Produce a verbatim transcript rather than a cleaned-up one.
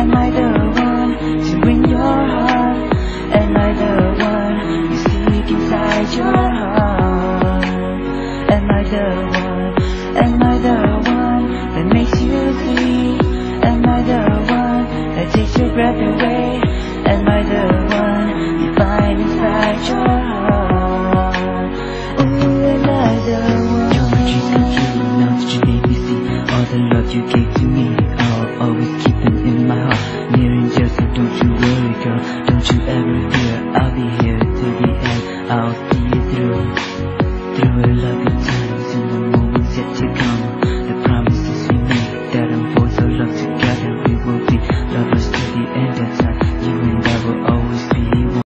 Am I the one to win your heart? Am I the one you seek inside your heart? Am I the one? Am I the one that makes you free? Am I the one that takes your breath away?